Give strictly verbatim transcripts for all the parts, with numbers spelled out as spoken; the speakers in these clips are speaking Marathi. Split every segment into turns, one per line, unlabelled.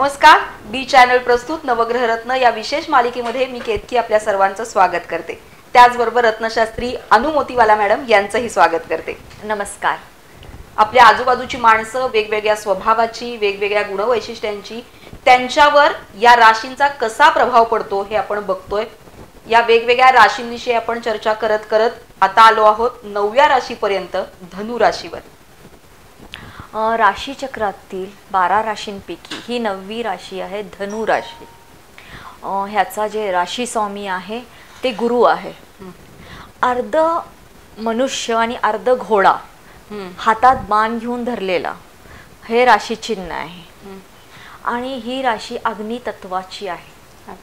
नमस्कार. बी चॅनल प्रस्तुत नवग्रह रत्न या विशेष मालिकेमध्ये मी केतकी आपल्या सर्वांचं स्वागत करते. त्याचबरोबर रत्नशास्त्री अनु मोतीवाला मॅडम यांचंही स्वागत करते.
नमस्कार.
आपल्या आजूबाजूची माणसं वेगवेगळ्या स्वभावाची, वेगवेगळ्या गुणवैशिष्ट्यांची, त्यांच्यावर या राशींचा कसा प्रभाव पडतो हे आपण बघतोय. या वेगवेगळ्या राशींविषयी आपण चर्चा करत करत आता आलो आहोत नवव्या राशीपर्यंत, धनु राशीवर.
राशी चक्रातील बारा राशींपैकी ही नववी राशी आहे धनु राशी. ह्याचा जे राशी स्वामी आहे ते गुरु आहे. अर्ध मनुष्य आणि अर्ध घोडा हातात बाण घेऊन धरलेला हे राशी चिन्ह आहे. आणि ही राशी अग्नी तत्वाची आहे.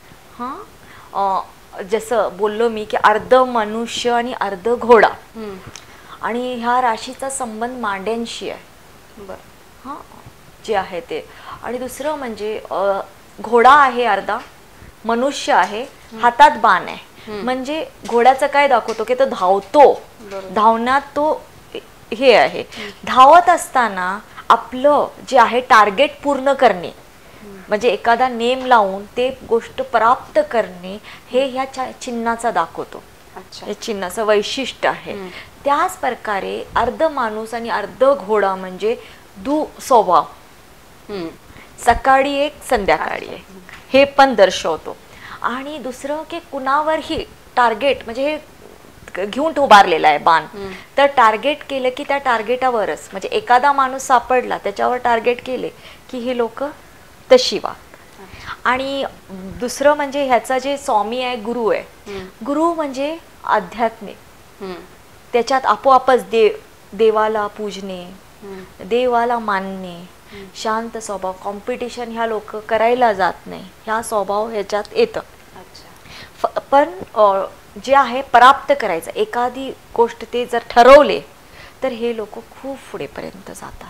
हां, जसं बोललो मी की अर्ध मनुष्य आणि अर्ध घोडा, आणि ह्या राशीचा संबंध मांड्यांशी आहे.
बर.
हां, जे आहे ते. आणि दुसरं म्हणजे घोडा आहे, अर्धा मनुष्य आहे, हातात बाण आहे. म्हणजे घोड्याचं काय दाखवतो की तो धावतो, धावण्यात तो हे आहे. धावत असताना आपलं जे आहे टार्गेट पूर्ण करणे, म्हणजे एखादा नेम लावून ते गोष्ट प्राप्त करणे, हे ह्या चिन्हाचा दाखवतो. हे चिन्हाचं वैशिष्ट्य आहे. त्याच प्रकारे अर्ध माणूस आणि अर्ध घोडा म्हणजे दु स्वभाव, सकाळी एक संध्याकाळी एक, हे पण दर्शवतो. आणि दुसरं की कुणावरही टार्गेट, म्हणजे हे घेऊन उभारलेला आहे बाण, तर टार्गेट केलं की त्या टार्गेटावरच, म्हणजे एखादा माणूस सापडला त्याच्यावर टार्गेट केले की हे लोक तशी वागतात. आणि दुसरं म्हणजे ह्याचा जे स्वामी आहे गुरु आहे. गुरु म्हणजे आध्यात्मिक, त्याच्यात आपोआपच देव देवाला पूजणे, देवाला मानणे, शांत स्वभाव, कॉम्पिटिशन ह्या लोक करायला जात नाही, ह्या स्वभाव ह्याच्यात येतं. पण जे आहे प्राप्त करायचं एखादी गोष्ट ते जर ठरवले तर हे लोक खूप पुढेपर्यंत जातात.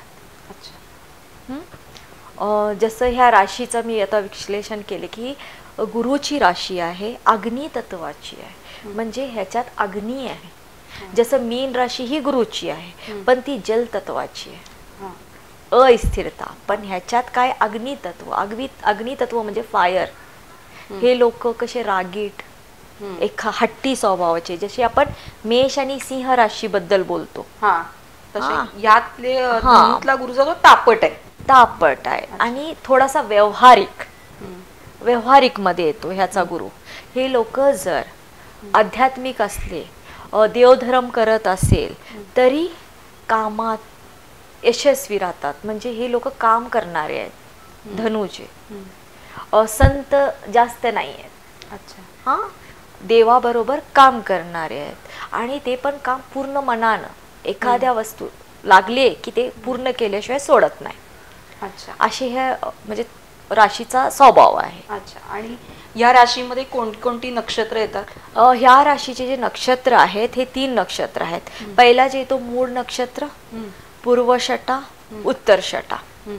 जसं ह्या राशीचं मी आता विश्लेषण केले की गुरुची राशी आहे, अग्नी तत्वाची आहे, म्हणजे ह्याच्यात अग्नी आहे. जसं मीन राशी ही गुरुची आहे पण ती जल तत्वाची आहे, अस्थिरता. पण ह्याच्यात काय अग्नी तत्व, अग्नी अग्नी तत्व म्हणजे फायर. हे लोक कसे रागीट, एक हट्टी स्वभावाचे, जसे आपण मेष आणि सिंह राशी बद्दल बोलतो.
यातले गुरुचा जो तापट आहे,
तापट आहे आणि थोडासा व्यवहारिक, व्यवहारिक मध्ये येतो ह्याचा गुरु. हे लोक जर आध्यात्मिक असले, देवधर्म करत असेल तरी कामात यशस्वी राहतात. म्हणजे हे लोक काम करणारे आहेत धनुचे. संत जास्त नाही आहेत.
अच्छा.
हां, देवाबरोबर काम करणारे आहेत आणि ते पण काम पूर्ण मनानं, एखाद्या वस्तू लागले की ते पूर्ण केल्याशिवाय सोडत नाही.
अच्छा.
अशी हे म्हणजे राशीचा स्वभाव आहे.
अच्छा. आणि या राशीमध्ये कोणकोणती नक्षत्र येतात?
ह्या राशीचे जे नक्षत्र आहेत हे तीन नक्षत्र आहेत. पहिला जे येतो मूळ नक्षत्र, पूर्वशटा, उत्तरशटा.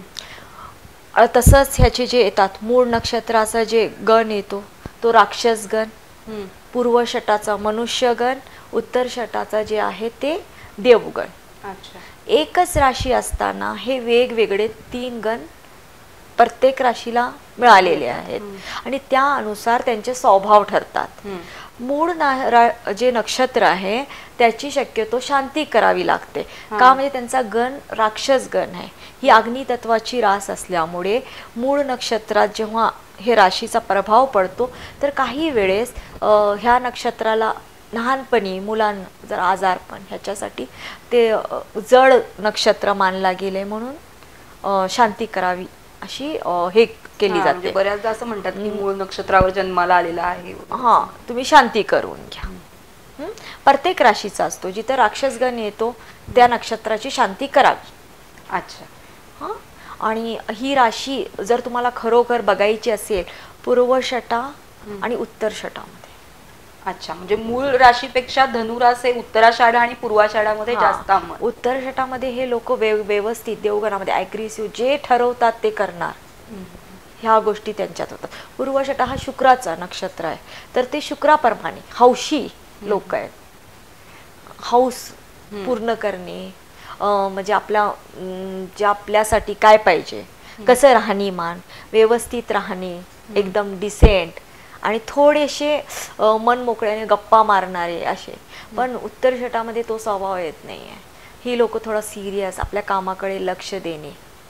तसंच ह्याचे जे येतात मूळ नक्षत्राचा जे गण येतो तो राक्षस गण, पूर्वशटाचा मनुष्यगण, उत्तरशटाचा जे आहे ते देवगण.
अच्छा.
एकच राशी असताना हे वेगवेगळे तीन गण प्रत्येक राशीला मिळालेले आहेत आणि त्या अनुसार त्यांचे स्वभाव ठरतात. मूळ जे नक्षत्र आहे त्याची शक्यतो शांती करावी लागते. का? म्हणजे त्यांचा गण राक्षस गण आहे. ही अग्नी तत्वाची रास असल्यामुळे मूळ नक्षत्रात जेव्हा हे राशीचा प्रभाव पडतो तर काही वेळेस ह्या नक्षत्राला लहानपणी मुलांना जर आजारपण, ह्याच्यासाठी ते जड नक्षत्र मानला गेले म्हणून शांती करावी अशी हे केली जाते.
बऱ्याचदा असं म्हणतात की मूळ नक्षत्रावर जन्माला आलेला आहे,
हा तुम्ही शांती करून घ्या. प्रत्येक राशीचा असतो, जिथे राक्षसगण येतो त्या नक्षत्राची शांती करावी.
अच्छा.
हा. आणि ही राशी जर तुम्हाला खरोखर बघायची असेल पूर्वशटा आणि उत्तरशटामध्ये.
अच्छा. म्हणजे मूळ राशीपेक्षा धनुरास हे उत्तराषाढा आणि पूर्वाषाढामध्ये जास्त.
उत्तरशटामध्ये हे लोक व्यवस्थित देवगणामध्ये ॲग्रेसिव्ह जे ठरवतात ते करणार, ह्या गोष्टी त्यांच्यात होतात. पूर्वशटा हा शुक्राचा नक्षत्र आहे तर ते शुक्राप्रमाणे हौशी लोक आहेत. हौस पूर्ण करणे, म्हणजे आपल्या जे आपल्यासाठी काय पाहिजे कसं राहणीमान, व्यवस्थित राहणे, एकदम डिसेंट आणि थोडेसे मन मोकळ्याने गप्पा मारणारे असे. पण उत्तर छटामध्ये तो स्वभाव येत नाहीये. ही लोक थोडं सिरियस, आपल्या कामाकडे लक्ष देणे,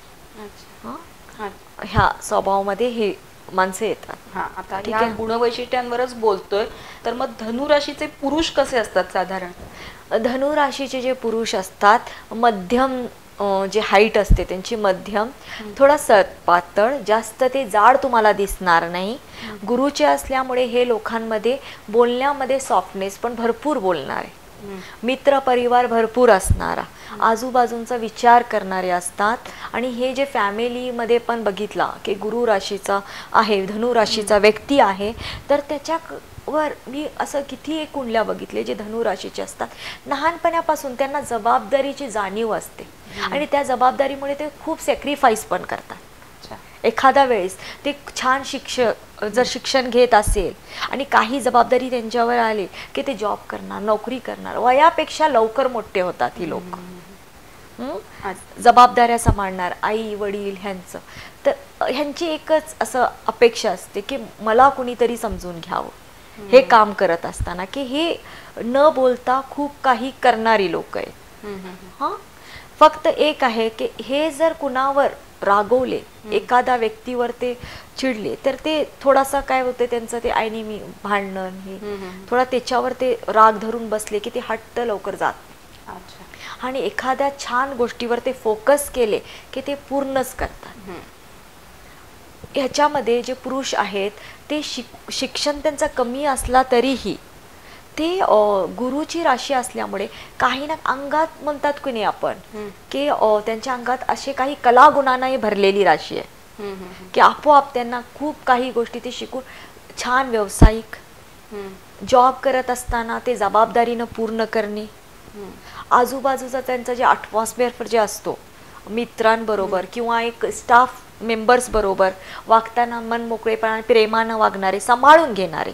ह्या स्वभावामध्ये हे माणसं येतात.
हा, आता ह्या गुणवैशिष्ट्यांवरच बोलतोय, तर मग धनुराशीचे पुरुष कसे असतात साधारण?
धनुराशीचे जे पुरुष असतात, मध्यम जे हाईट असते त्यांची मध्यम, थोडा सत पातळ, जास्त ते जाड तुम्हाला दिसणार नाही. गुरुचे असल्यामुळे हे लोकांमध्ये बोलण्यामध्ये सॉफ्टनेस पण भरपूर बोलणारे, मित्र परिवार भरपूर असणारा, आजूबाजूचा विचार करणारे असतात. आणि हे जे फॅमिलीमध्ये पण बघितला की गुरु राशीचा आहे, धनुराशीचा व्यक्ती आहे, तर त्याच्यावर मी असं किती एक कुंडल्या बघितले जे धनुराशीचे असतात. लहानपणापासून त्यांना जबाबदारीची जाणीव असते आणि त्या जबाबदारीमुळे ते खूप सॅक्रिफाईस पण करतात. एखाद्या वेळेस ते छान शिक्षक जर शिक्षण घेत असेल आणि काही जबाबदारी त्यांच्यावर आली की ते जॉब करणार, नोकरी करणार, वयापेक्षा लवकर मोठे होतात ही लोक. जबाबदाऱ्या सांभाळणार, आई वडील ह्यांचं. तर ह्यांची एकच असं अपेक्षा असते की मला कुणीतरी समजून घ्यावं हे काम करत असताना, की हे न बोलता खूप काही करणारी लोक आहेत. हा, फक्त एक आहे की हे जर कुणावर रागवले, एखाद्या व्यक्तीवर ते चिडले, तर ते थोडासा काय होते त्यांचं ते आयनेमी भांडण, हे थोडा त्याच्यावर ते राग धरून बसले की ते हट्ट लवकर जात. आणि एखाद्या छान गोष्टीवर ते फोकस केले की ते पूर्णच करतात. ह्याच्यामध्ये जे पुरुष आहेत ते शिक शिक्षण त्यांचा कमी असला तरीही ते गुरुची राशी असल्यामुळे काही ना अंगात म्हणतात की नाही आपण की त्यांच्या अंगात असे काही कलागुणांनी भरलेली राशी आहे की आपोआप त्यांना खूप काही गोष्टी ते शिकून छान व्यावसायिक जॉब करत असताना ते जबाबदारीनं पूर्ण करणे. आजूबाजूचा त्यांचा जे अटमॉस्फिअर जे असतो मित्रांबरोबर किंवा एक स्टाफ मेंबर्स बरोबर वागताना मन मोकळेपणा प्रेमानं वागणारे, सांभाळून घेणारे,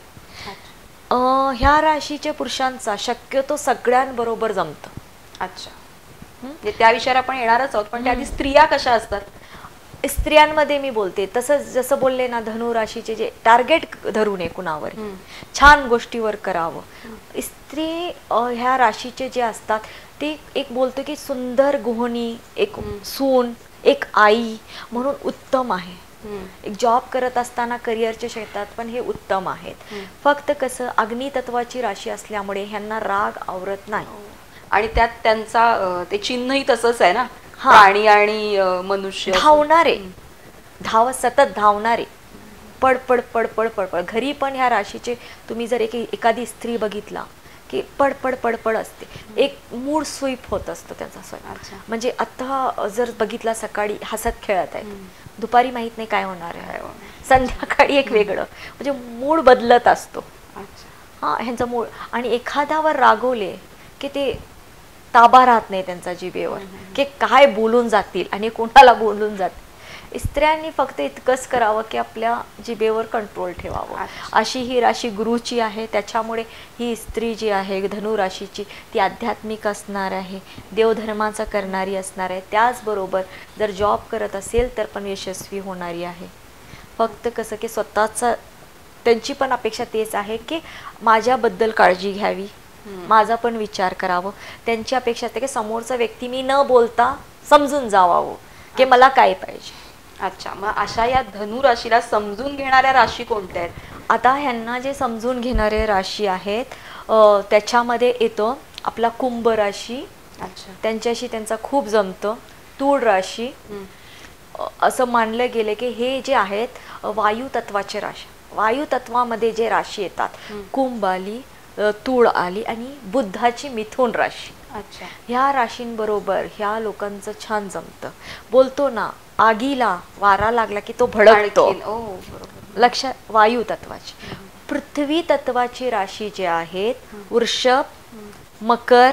ह्या राशीच्या पुरुषांचा शक्यतो सगळ्यांबरोबर जमतं.
अच्छा, त्या विषयावर आपण येणारच आहोत, पण त्याआधी स्त्रिया कशा असतात?
स्त्रियांमध्ये मी बोलते तसं जसं बोलले ना, धनु राशीचे जे टार्गेट धरू नये कुणावर, छान गोष्टीवर करावं. स्त्री ह्या राशीचे जे असतात ते एक बोलतो की सुंदर गृहिणी, एक सून, एक आई म्हणून उत्तम आहे. एक जॉब करत असताना करिअरच्या क्षेत्रात पण हे उत्तम आहेत. फक्त कसं अग्नितत्वाची राशी असल्यामुळे ह्यांना राग आवरत नाही.
आणि त्यात त्यांचा ते चिन्हही तसंच आहे ना, प्राणी आणि मनुष्य,
धावणारे, धाव सतत धावणारे, पडपड पडपड पडपड. घरी पण ह्या राशीचे तुम्ही जर एक एखादी स्त्री बघितला की पडपड पडपड असते, एक मूड स्वीप होत असतो त्यांचा स्वयं. म्हणजे आता जर बघितला सकाळी हसत खेळत आहे, दुपारी माहित नाही काय होणार आहे, संध्याकाळी एक वेगळं, म्हणजे मूड बदलत असतो. हा, ह्यांचा मूड. आणि एखाद्यावर रागवले की ते ताबा राहत नाही त्यांचा जिभेवर की काय बोलून जातील आणि कोणाला बोलून जातील. स्त्रियांनी फक्त इतकंच करावं की आपल्या जिभेवर कंट्रोल ठेवावं. अशी ही राशी गुरुची आहे, त्याच्यामुळे ही स्त्री जी आहे धनु राशीची ती आध्यात्मिक असणार आहे, देवधर्माचा करणारी असणार आहे. त्याचबरोबर जर जॉब करत असेल तर पण यशस्वी होणारी आहे. फक्त कसं की स्वतःचा त्यांची पण अपेक्षा तेच आहे की माझ्याबद्दल काळजी घ्यावी, माझा पण विचार करावं. त्यांची अपेक्षा असते की समोरचा व्यक्ती मी न बोलता समजून जावावं की मला काय पाहिजे.
अच्छा, मग अशा या धनु राशीला समजून घेणाऱ्या राशी कोणत्या आहेत?
आता ह्यांना जे समजून घेणारे राशी आहेत त्याच्यामध्ये येतो आपला कुंभ राशी.
अच्छा,
त्यांच्याशी त्यांचा खूप जमतं. तूळ राशी, असं मानलं गेलं की हे जे आहेत वायू तत्वाचे राशी. वायू तत्वामध्ये जे राशी येतात, कुंभ आली, तूळ आली आणि बुद्धाची मिथुन राशी.
अच्छा,
ह्या राशींबरोबर ह्या लोकांचं छान जमतं. बोलतो ना, आगीला वारा लागला की तो भडकतो. लक्षात, वायू तत्वाची. पृथ्वी तत्वाची राशी जे आहेत वृषभ, मकर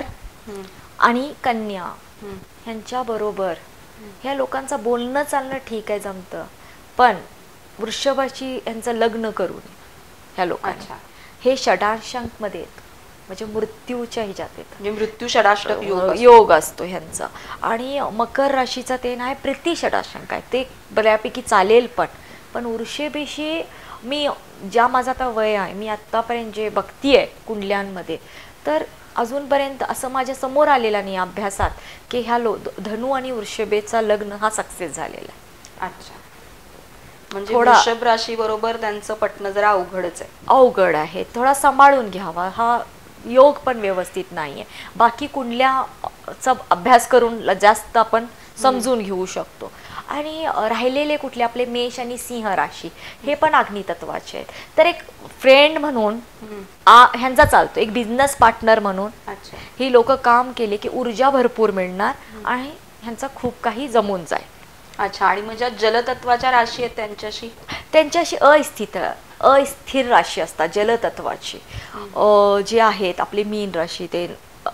आणि कन्या, ह्यांच्या बरोबर ह्या लोकांचं बोलणं चालणं ठीक आहे, जमतं. पण वृषभाची ह्यांचं लग्न करून ह्या लोकांच्या हे षडांशांक मध्ये येतं. म्हणजे मृत्यूच्या ह्याच्यात येतं,
म्हणजे मृत्यू षडाष्टक योग असतो.
योग असतो ह्यांचा. आणि मकर राशीचा ते नाही प्रीती षडाष्टक आहे, ते बऱ्यापैकी चालेल. पण पण वृषभेशी मी ज्या माझा आता वय आहे, मी आत्तापर्यंत जे बघतीये कुंडल्यांमध्ये, तर अजूनपर्यंत असं माझ्या समोर आलेला नाही अभ्यासात की ह्या लो धनु आणि वृषभेचा लग्न हा सक्सेस झालेला आहे.
अच्छा, म्हणजे वृषभ राशी बरोबर त्यांचं पटणं जरा अवघडच आहे.
अवघड आहे, थोडा सांभाळून घ्यावा. हा योग पण व्यवस्थित नाहीये. बाकी कुंडल्याचा अभ्यास करून जास्त आपण समजून घेऊ शकतो. आणि राहिलेले कुठले आपले मेष आणि सिंह राशी हे पण अग्नितत्वाचे आहेत. तर एक फ्रेंड म्हणून ह्यांचा चालतो, एक बिझनेस पार्टनर म्हणून ही लोक काम केले की ऊर्जा भरपूर मिळणार आणि ह्यांचा खूप काही जमून जाईल.
अच्छा, आणि म्हणजे जलतत्वाच्या राशी आहेत त्यांच्याशी
त्यांच्याशी अस्थिर अस्थिर राशी असतात जलतत्वाची. जे आहेत आपले मीन राशी, ते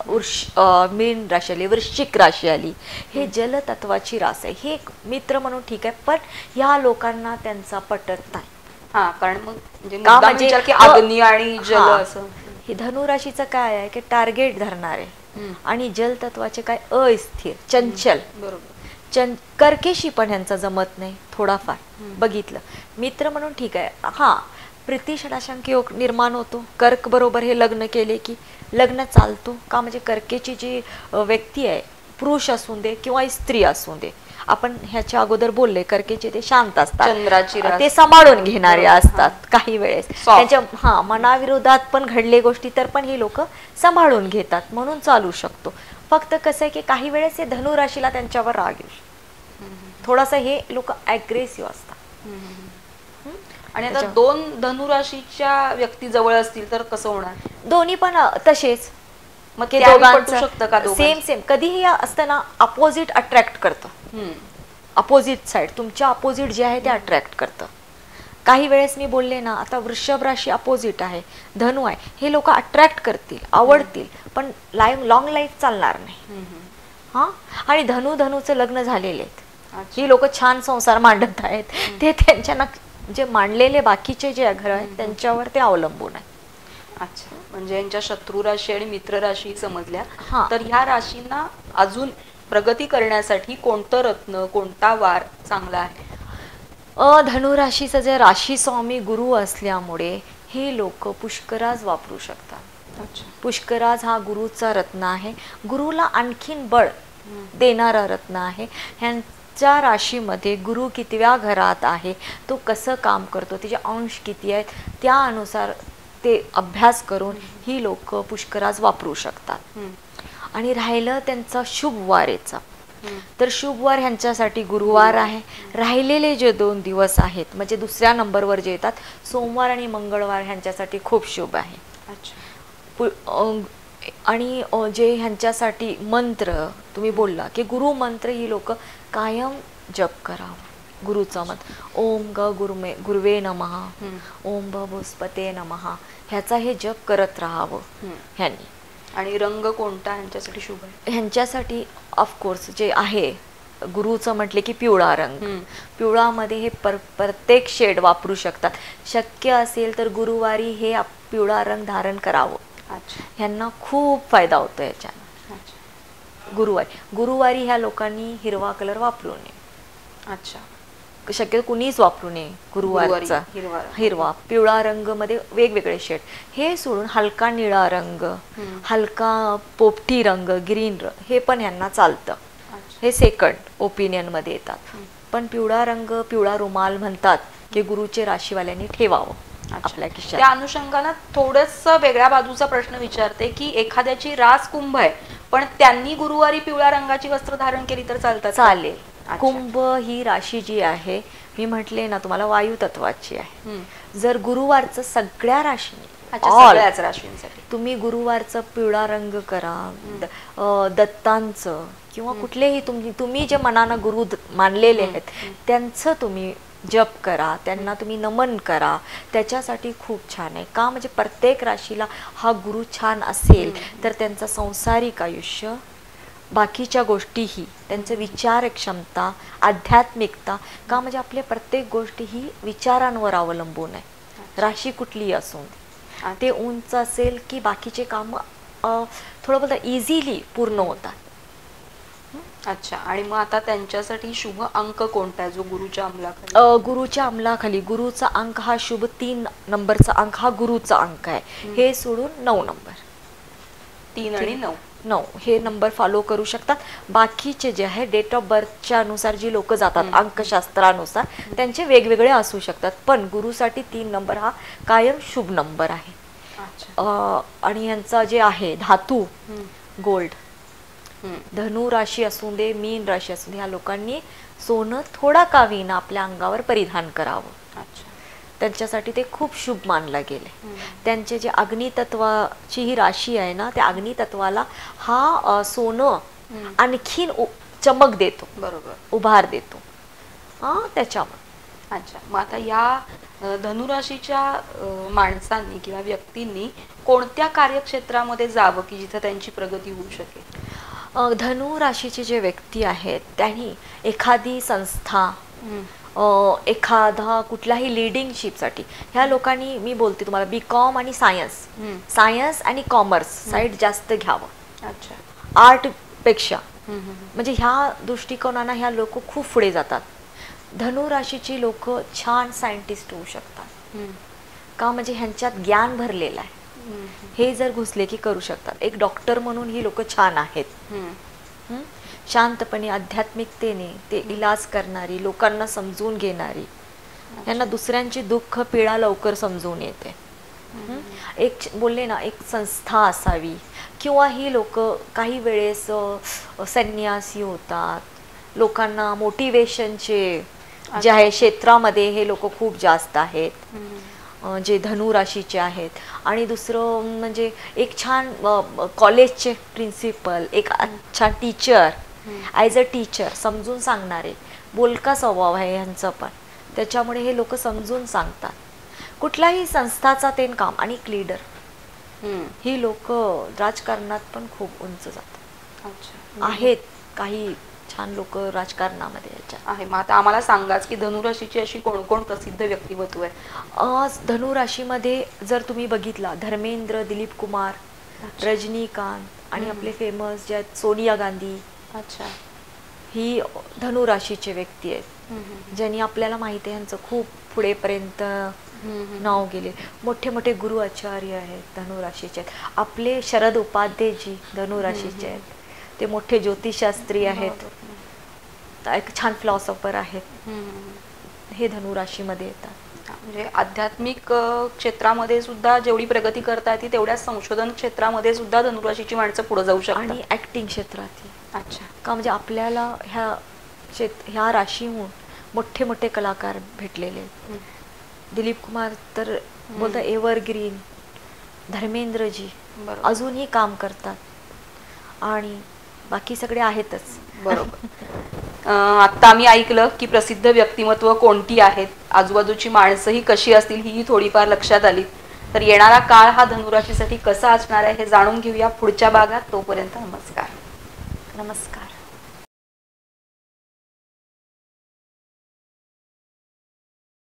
मीन राशी आली, वृश्चिक राशी आली, हे जलतत्वाची रास आहे. हे मित्र म्हणून ठीक आहे, पण ह्या लोकांना त्यांचा पटत नाही.
हा, कारण मग म्हणजे की अग्नी आणि जल असं.
ही धनुराशीचं काय आहे की टार्गेट धरणारे आणि जलतत्वाचे काय अस्थिर चंचल.
बरोबर.
चं कर्केशी पण ह्यांचा जमत नाही थोडाफार बघितलं. मित्र म्हणून ठीक आहे. हा, प्रीती षडाष्टक योग निर्माण होतो. कर्क बरोबर हे लग्न केले की लग्न चालतो का, म्हणजे कर्केची जी व्यक्ती आहे, पुरुष असू दे किंवा स्त्री असू दे, आपण ह्याच्या अगोदर बोलले कर्केचे ते शांत असतात,
चंद्राची
ते सांभाळून घेणारे असतात. काही वेळेस त्यांच्या हा मनाविरोधात पण घडले गोष्टी तर पण ही लोक सांभाळून घेतात, म्हणून चालू शकतो. फक्त कसं आहे की काही वेळेस हे धनुराशीला त्यांच्यावर राग येईल, थोडासा हे लोक अग्रेसिव्ह असतात.
आणि आता दोन धनुराशीच्या व्यक्ती जवळ असतील तर कसं होणार?
दोन्ही पण तसेच,
मग ते दोघांचं शकतं का?
सेम सेम कधीही असतं ना, अपोजिट अट्रॅक्ट करतं. अपोजिट साइड, तुमच्या अपोजिट जे आहे ते अट्रॅक्ट करतं. काही वेळेस मी बोलले ना, आता वृषभ राशी अपोजिट आहे, धनु आहे, हे लोक अट्रॅक्ट करतील, आवडतील, पण लाईफ लॉंग लाईफ चालणार नाही. हा, आणि धनु धनुचं लग्न झालेले आहेत, ही लोक छान संसार मांडत आहेत. ते त्यांच्या जे मांडलेले बाकीचे जे घर आहेत त्यांच्यावर ते अवलंबून आहे.
अच्छा, म्हणजे यांच्या शत्रू राशी आणि मित्र राशी समजल्या. तर ह्या राशींना अजून प्रगती करण्यासाठी कोणतं रत्न, कोणता वार चांगला आहे?
अ धनुराशीचं जे राशी स्वामी गुरु असल्यामुळे हे लोक पुष्कराज वापरू शकतात.
अच्छा,
पुष्कराज हा गुरुचा रत्न आहे, गुरुला आणखीन बळ देणारा रत्न आहे. ह्यांच्या राशीमध्ये गुरु कितव्या घरात आहे, तो कसं काम करतो, त्याचे अंश किती आहेत, त्यानुसार ते अभ्यास करून ही लोक पुष्कराज वापरू शकतात. आणि राहिलं त्यांचा शुभवारेचा, तर शुभवार ह्यांच्यासाठी गुरुवार आहे. राहिलेले जे दोन दिवस आहेत म्हणजे दुसऱ्या नंबरवर जे येतात, सोमवार आणि मंगळवार ह्यांच्यासाठी खूप शुभ आहे. आणि जे ह्यांच्यासाठी मंत्र तुम्ही बोलला की गुरु मंत्र ही लोक कायम जप करावं. गुरुचा मंत्र ओम ग गुरुमे गुरुवे नमः, ओम भ भूस्पते नमः, ह्याचा हे जप करत राहावं ह्यांनी.
आणि रंग कोणता ह्यांच्यासाठी शुभ आहे?
ह्यांच्यासाठी ऑफकोर्स जे आहे गुरुचं म्हटले की पिवळा रंग. पिवळामध्ये हे पर प्रत्येक शेड वापरू शकतात. शक्य असेल तर गुरुवारी हे पिवळा रंग धारण करावं. ह्यांना खूप फायदा होतो याच्यानं. गुरुवारी गुरुवारी ह्या लोकांनी हिरवा कलर वापरू नये.
अच्छा,
शक्य कुणीच वापरू नये गुरुवारचा हिरवा. पिवळा रंग मध्ये वेगवेगळे शेड, हे सोडून हलका निळा रंग, हलका पोपटी रंग, ग्रीन रंग, हे पण यांना चालतं. हे सेकंड ओपिनियन मध्ये येतात. पण पिवळा रंग, पिवळा रुमाल म्हणतात की गुरुचे राशीवाल्यांनी ठेवावं आपल्या खिशात.
त्या अनुषंगानं थोडस वेगळ्या बाजूचा प्रश्न विचारते की एखाद्याची रास कुंभ आहे पण त्यांनी गुरुवारी पिवळ्या रंगाची वस्त्र धारण केली तर चालतात?
चालेल. कुंभ ही राशी जी आहे, मी म्हटले ना तुम्हाला, वायू तत्वाची आहे. जर गुरुवारचं सगळ्या राशीने
राशींसाठी
तुम्ही गुरुवारचं पिवळा रंग करा, दत्तांचं किंवा कुठलेही तुम्ही तुम्ही जे मनानं गुरु मानलेले आहेत त्यांचं तुम्ही जप करा, त्यांना तुम्ही नमन करा, त्याच्यासाठी खूप छान आहे. का, म्हणजे प्रत्येक राशीला हा गुरु छान असेल तर त्यांचं सांसारिक आयुष्य, बाकीच्या गोष्टीही, त्यांचं विचार क्षमता, आध्यात्मिकता, का म्हणजे आपल्या प्रत्येक गोष्टी ही विचारांवर अवलंबून आहे, राशी कुठलीही असून. ते उंच असेल की बाकीचे काम थोडं बोलतात इझिली पूर्ण होतात.
अच्छा, आणि मग आता त्यांच्यासाठी शुभ अंक कोणता आहे जो गुरुच्या अंमलाखाली?
अ, गुरुच्या अंमलाखाली गुरुचा अंक हा शुभ तीन नंबरचा अंक हा गुरुचा अंक आहे. हे सोडून नऊ नंबर,
तीन आणि नऊ
नऊ हे नंबर फॉलो करू शकतात. बाकीचे जे आहे डेट ऑफ बर्थच्या अनुसार जी लोक जातात अंकशास्त्रानुसार त्यांचे वेगवेगळे असू शकतात, पण गुरुसाठी तीन नंबर हा कायम शुभ नंबर आहे.
अच्छा.
आणि यांचा जे आहे धातू गोल्ड. धनु राशी असू दे, मीन राशी असू दे, ह्या लोकांनी सोनं थोडा का विना आपल्या अंगावर परिधान करावं.
अच्छा.
त्यांच्यासाठी ते खूप शुभ मानलं गेले. त्यांचे जे अग्नितत्वाची ही राशी आहे ना, त्या अग्नितत्वाला हा सोनं आणखीन चमक देतो,
बरोबर,
उभार देतो हा त्याच्यावर.
अच्छा, मग आता या धनुराशीच्या माणसांनी किंवा व्यक्तींनी कोणत्या कार्यक्षेत्रामध्ये जावं की जिथे त्यांची प्रगती होऊ शकेल?
धनु राशीचे जे व्यक्ती आहेत त्यांनी एखादी संस्था, एखादा कुठल्याही लिडिंगशिपसाठी, ह्या लोकांनी मी बोलते तुम्हाला बी कॉम आणि सायन्स सायन्स आणि कॉमर्स साईड जास्त घ्यावं.
अच्छा.
आर्ट पेक्षा, म्हणजे ह्या दृष्टिकोनानं ह्या लोक खूप पुढे जातात. धनु राशीची लोक छान सायंटिस्ट होऊ शकतात का, म्हणजे ह्यांच्यात ज्ञान भरलेलं आहे. हे जर घुसले की करू शकतात. एक डॉक्टर म्हणून ही लोक छान आहेत. शांतपणे आध्यात्मिकतेने ते इलाज करणारी, लोकांना समजून घेणारी, यांना दुसऱ्यांची दुःख पीडा लवकर समजून येते. एक बोलले ना, एक संस्था असावी, किंवा ही लोक काही वेळेस संन्यासी होतात. लोकांना मोटिवेशनचे जे आहे क्षेत्रामध्ये हे लोक खूप जास्त आहेत, जे धनु राशीचे आहेत. आणि दुसरं म्हणजे एक छान कॉलेजचे प्रिन्सिपल, एक छान टीचर, ॲज अ टीचर समजून सांगणारे, बोलका स्वभाव आहे ह्यांचं पण, त्याच्यामुळे हे लोक समजून सांगतात. कुठल्याही संस्थाचा ते काम. आणि एक लीडर, ही लोक राजकारणात पण खूप उंच जातात. आहेत काही छान लोक राजकारणामध्ये याच्यात
आहे. मग आता आम्हाला सांगाच की धनुराशीची अशी कोण कोण प्रसिद्ध व्यक्तिमत्व आहे?
धनु राशीमध्ये जर तुम्ही बघितला, धर्मेंद्र, दिलीप कुमार, रजनीकांत आणि आपले फेमस जे आहेत सोनिया गांधी.
अच्छा.
ही धनु राशीचे व्यक्ती आहेत, ज्यांनी आपल्याला माहिती आहे ह्यांचं खूप पुढेपर्यंत नाव गेले. मोठे मोठे गुरु आचार्य आहेत धनु राशीचे आहेत. आपले शरद उपाध्यायजी धनु राशीचे आहेत, ते मोठे ज्योतिषशास्त्री आहेत, एक छान फिलॉसॉफर आहेत, हे धनु राशीमध्ये येतात.
म्हणजे आध्यात्मिक क्षेत्रामध्ये सुद्धा जेवढी प्रगती करता येते तेवढ्याच संशोधन क्षेत्रामध्ये सुद्धा धनुराशीची माणसं पुढे जाऊ शकतात.
आणि ऍक्टिंग क्षेत्रात.
अच्छा.
का म्हणजे आपल्याला ह्या क्षेत्र ह्या राशीहून मोठे मोठे कलाकार भेटलेले आहेत. दिलीप कुमार तर बोलता एव्हरग्रीन. धर्मेंद्रजी अजूनही काम करतात, आणि बाकी सगळे आहेतच.
बरोबर. आता आम्ही ऐकलं की प्रसिद्ध व्यक्तिमत्व कोणती आहेत, आजूबाजूची माणसंही कशी असतील ही थोडीफार लक्षात आली. तर येणारा काळ हा धनुराशीसाठी कसा असणार आहे हे जाणून घेऊया पुढच्या भागात. तोपर्यंत नमस्कार.
नमस्कार.